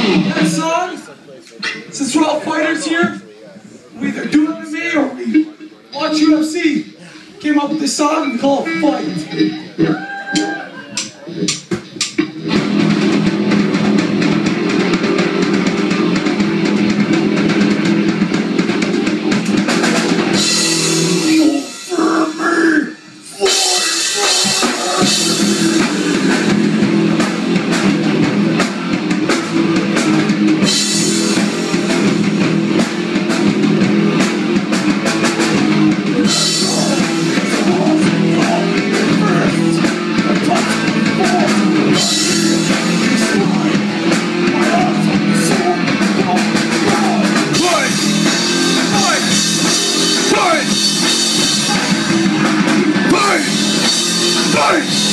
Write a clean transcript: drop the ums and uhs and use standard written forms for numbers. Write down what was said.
That song, since we're all fighters here, we either do MMA or we watch UFC. Came up with this song and we call it Fight. Fight!